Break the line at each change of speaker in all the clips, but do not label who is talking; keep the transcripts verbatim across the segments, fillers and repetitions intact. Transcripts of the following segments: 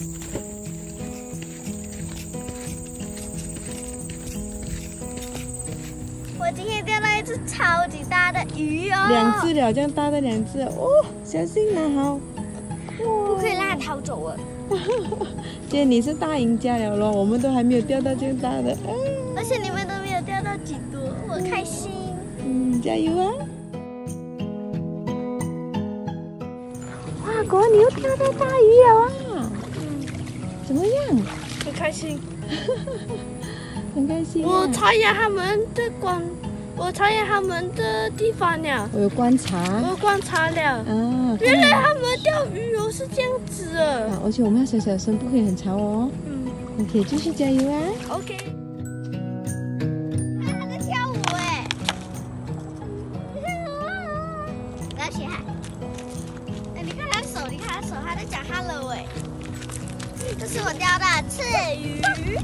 我今天钓到一只超级大的鱼哦，
两只了，这样大的两只哦，小心拿好。
不可以让它逃走啊！
姐，你是大赢家了咯，我们都还没有钓到这样大的。嗯、
而且你们都没有钓到几多，我开心。
嗯，加油啊！哇，果然你又钓到大鱼了啊！嗯，怎么样？
很开心。
很开心、啊。
我查验他们的观，我查验他们的地方了。
我有观察。
我观察了。
啊。
原来他们钓鱼哦是这样子的。
啊，而且我们要小小声，不可以很吵哦。嗯。OK， 继续加油啊。
OK。看他在跳舞哎！我要学他。哎，你看他手，你看他手，他在讲 hello 哎。这是我钓到的刺鱼。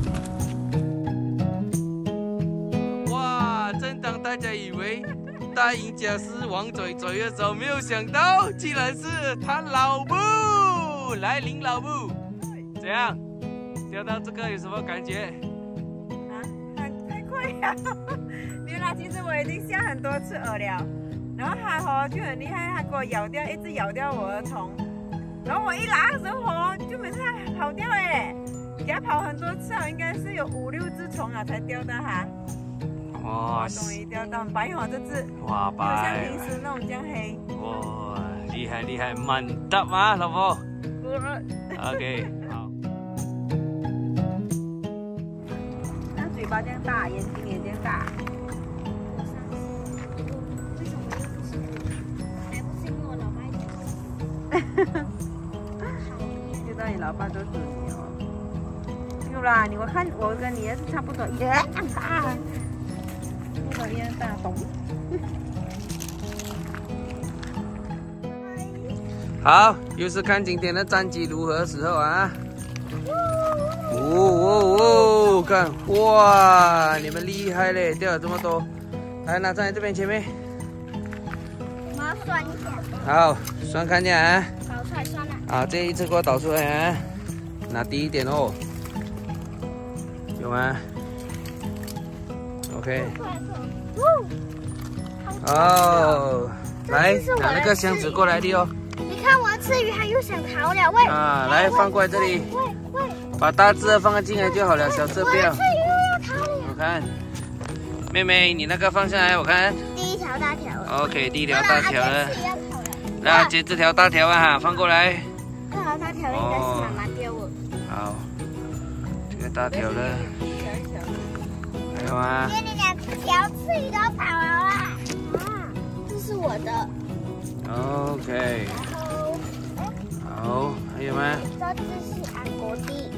大家以为大赢家是王嘴嘴的时候，没有想到竟然是他老母。来，林老母，怎样？钓到这个有什么感觉？
啊，太太快了！原来其实我已经下很多次饵了，然后它哦就很厉害，它给我咬掉，一直咬掉我的虫。然后我一拿的时候哦，就每次它跑掉哎，给它跑很多次啊，应该是有五六只虫啊才钓到它。哇！终于钓到白哦，这只哇白，没有像平时那种这样黑。
哇，厉害厉害，满得吗，老婆 ？OK， 好。
它嘴巴这样大，眼睛也这样大。
为什么又不是？还不是因为我老爸一直
知道你老爸都煮你哦。有啦，你我看我跟你也是差不多一样大。一样大洞。
好，又是看今天的战绩如何时候啊！哦哦哦，看哇，你们厉害嘞，钓了这么多。来，拿上来这边前面。
我要算一下。
好，算看一下啊。
倒出来算了。
好，这一次给我倒出来啊，拿低一点哦。有吗 ？OK。哦，来，拿那个箱子过来的哦。
你看我吃鱼，它又想逃了，喂！
啊，来放过来这里。
喂喂，
把大只的放进来就好了，小只不要。
吃鱼又要逃了。
我看，妹妹，你那个放下来，我看。
第一条大条。
OK， 第一条大条了。那接这条大条啊，哈，放过来。
这条大条应该是妈妈丢我。
好，这个大条了。还有吗？
姐，你两条刺鱼都跑了啦！啊，这是我的。
OK。
然后，
好，还有吗？
这只是安国地，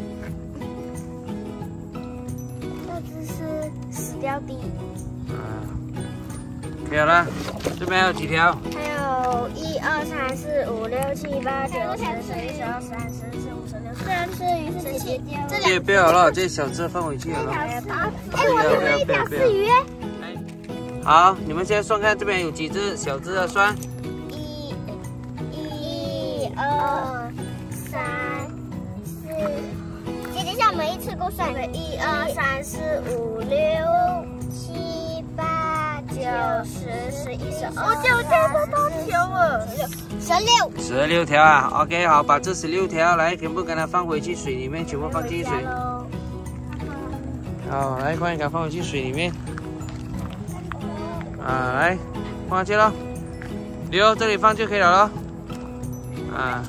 这只是死掉地。
啊，没有了。这边还有几条？
还有一二三四五六七八九十十一十二十三十四十五十六。虽然刺鱼是姐姐丢，这
这不要了，这小只放回去了。
哎，我的一条刺鱼。
好，你们现在算看这边有几只小只的算。
一、一、二、三、四。姐姐，像我们一次够算的，一二三四五六七八九十十一十二。我就这么多条了，十六。
十六条啊 ，OK， 好，把这十六条来全部给它放回去水里面，全部放进水。好，来，快点给它放回去水里面。啊，来，放下去了，留这里放就可以了咯。啊。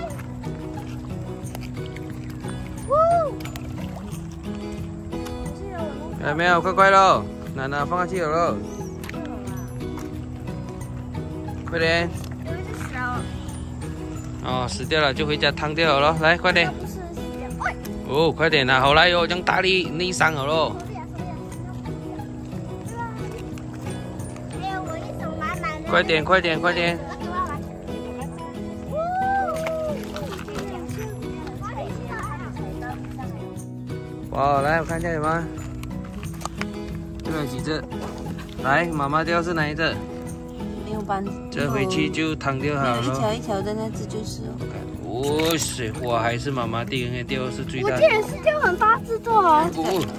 有没有？快快喽，奶奶放下去了喽。快点。哦，死掉了就回家烫掉好了，来，快点。哦，快点拿好来哟，这样大力内伤好喽。快点，快点，快点！哇，来，我看一下有吗？这边有几只？来，妈妈钓是哪一只？
没有斑。
这回去就烫掉好了。
一条一条的那只就是哦。
哦， 不是，哇，还是妈妈钓，因为钓是最大的。
我这也是钓很大只的哦。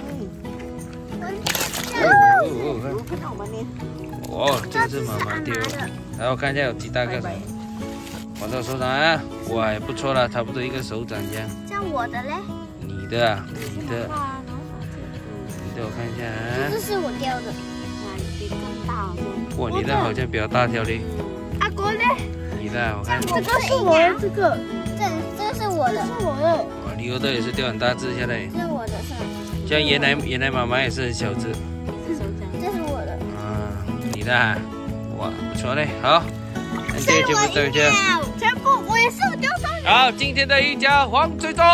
哦，
看到我们呢。
哦，这是妈妈钓。来，我看一下有几大个。放到手掌啊，哇，也不错了，差不多一个手掌这样。
像我的嘞？
你的啊，你的。你的我看一下啊。
这是我钓的。
比更大哦。
哇，你的好像比较大条的。
阿国嘞？
你的，我看。
这个是我的，这个。
这这个是我的。
是我的。
哇，牛的也是钓很大只下来。
这是我的是吧？
像原来原来妈妈也是很小只。
这是我的。
啊，你的啊，哇，不错嘞，好。那这就不对这。
全部我也是我钓上来。
好，今天的赢家黄翠翠。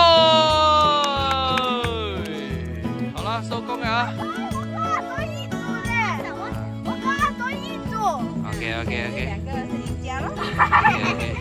好了，收工了啊。
我刚刚多一组嘞，我我刚刚多一组。
OK OK OK。
两个人是赢家了。
OK OK。